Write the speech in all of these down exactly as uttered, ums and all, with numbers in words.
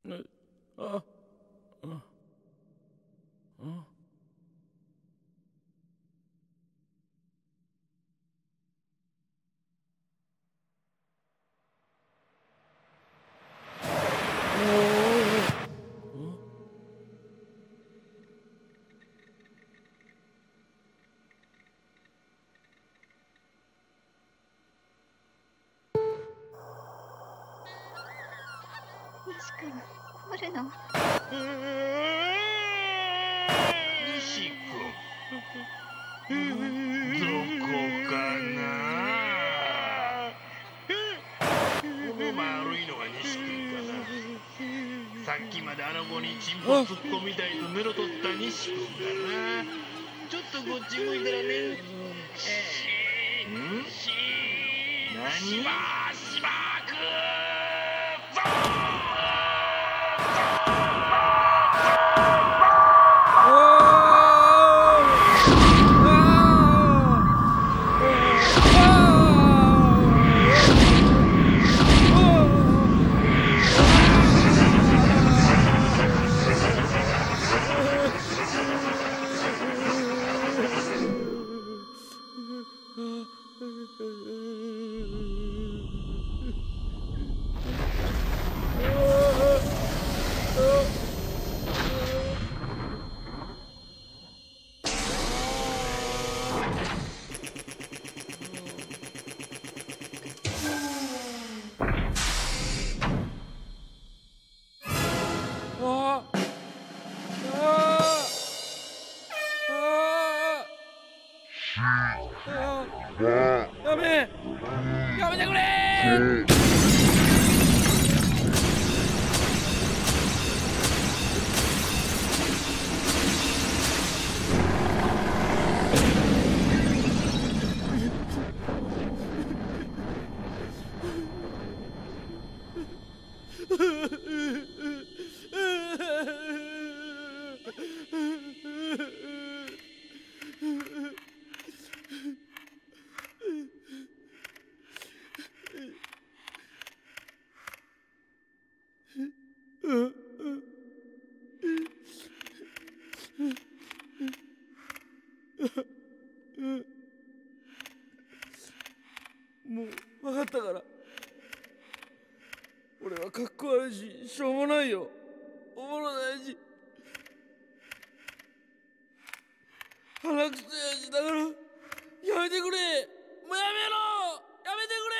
あ、あ、あ。 西君、来るの？ 西君、どこかな。この丸いのが西君かな。さっきまであの子にチンポ突っ込みたいとメロとった西君かな。ちょっとこっち向いたらね。ん？何？しばしばくやめやめてくれー。もう分かったから。俺はかっこ悪いししょうもないよ。おもろないし鼻くそやし、だからやめてくれ。もうやめろ、やめてくれ、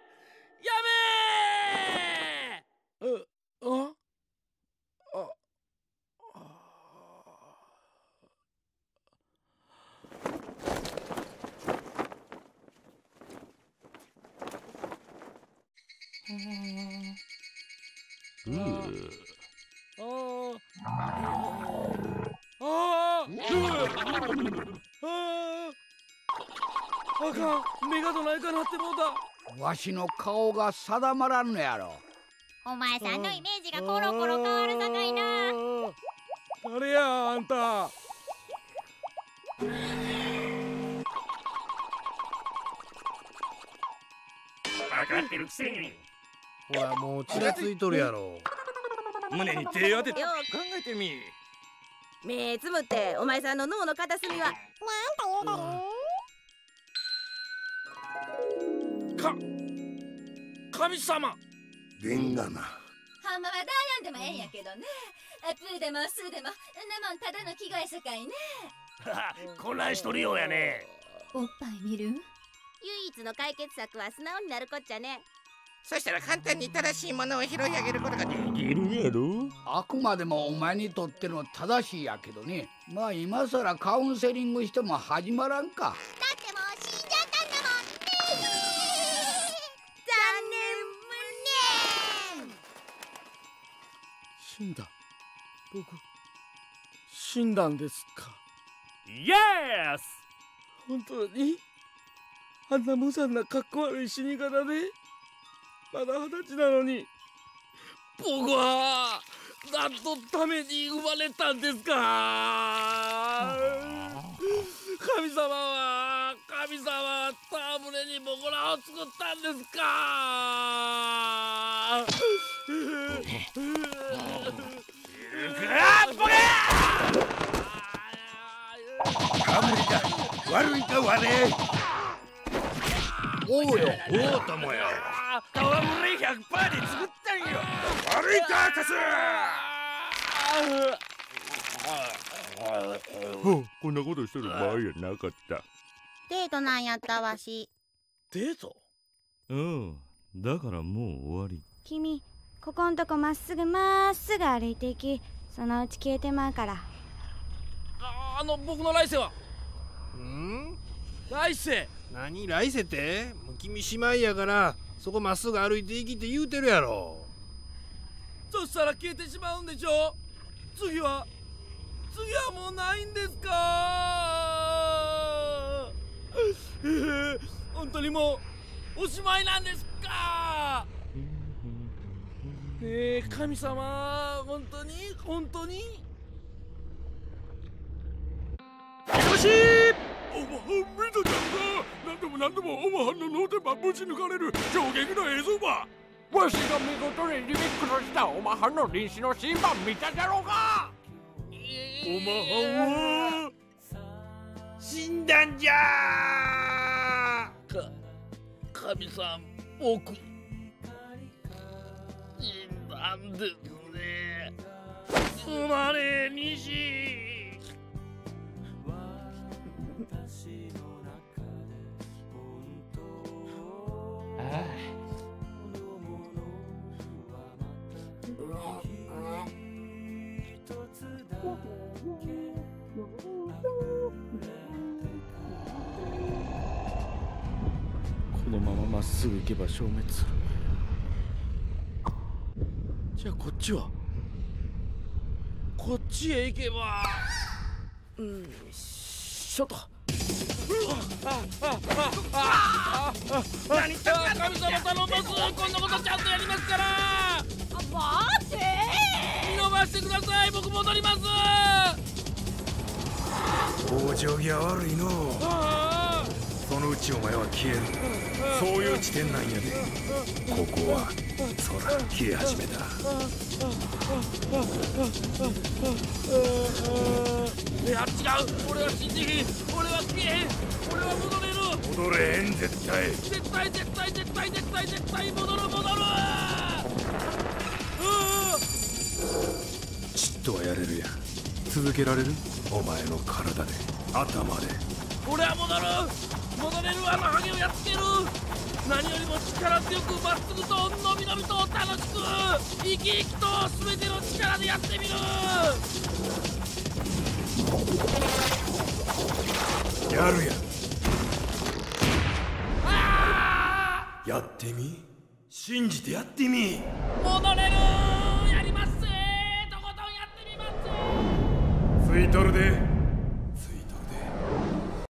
やめー。ああうああああかん、目がどないかなってもうた。 わしの顔が定まらんのやろ。 お前さんのイメージがコロコロ変わるさかいな。 誰やあんた。 分かってるくせに。 ほらもう血がついとるやろ。 胸に手当てて考えてみ。 目つむってお前さんの脳の片隅はなんか言うだろ。 か神様。 でんがな。 ほんまはダイアンでもええんやけどね。プーでもスーでもんなもんただの着替え世界ね。 混乱しとるようやね。 おっぱい見る？ 唯一の解決策は素直になるこっちゃね。 そしたら簡単に正しいものを拾い上げることができる。 いるやろ。 あくまでもお前にとっての正しいやけどね。まあ今さらカウンセリングしても始まらんか。 だってもう死んじゃったんだもんね。残念無念。 死んだ。僕死んだんですか。 イエス。 本当にあんな無残なかっこ悪い死に方でまだ二十歳なのに、僕は何のために生まれたんですか。神様は神様は戯れに僕らを作ったんですか。 冠か悪いか悪い。 おうよ。 おうともよ。戯れ ひゃくパーセント に作ったんよ。悪いかカス。こんなことしてる場合やなかった。 デートなんやったわし。 デート？ うん、だからもう終わり。 君、ここんとこまっすぐまっすぐ歩いていき、そのうち消えてまうから。 あ、あの僕の来世は？ ん？ 来世？ 何来世って？もう君しまいやからそこまっすぐ歩いていきって言うてるやろ。 そしたら消えてしまうんでしょ。次は次はもうないんですか。本当にもうおしまいなんですか。ねえ神様、本当に本当に。 よしおまはんミトちゃんが何度も何度もおまはんの脳天ばぶち抜かれる衝撃の映像ば。わしが見事にリミックスしたおまはんの臨死のシーンば見たじゃろうか。おまはんは死んだんじゃー。か神さん、僕死んだんですね。すまねえ西。ああ、このまままっすぐ行けば消滅する。じゃあこっちはこっちへ行けば。うんしょっと。何か神様頼みます。こんなことちゃんとやりますから。 待って見逃してください。僕戻ります。 往生際悪いの。そのうちお前は消える。そういう地点なんやで。ここは空消え始めた。 いや違う、俺は信じひん。俺は消えへん。俺は戻れる。 戻れへん絶対。 絶対絶対絶対絶対絶対戻る戻る。 ちっとはやれるやん。続けられる？お前の体で、頭で。 俺は戻る。戻れる。あのハゲをやっつける。何よりも力強くまっすぐとのびのびと楽しく生き生きと全ての力でやってみる。 やるやん。 ああ、やってみ。信じてやってみ。 戻れる。やります。とことんやってみます。 ついとるで。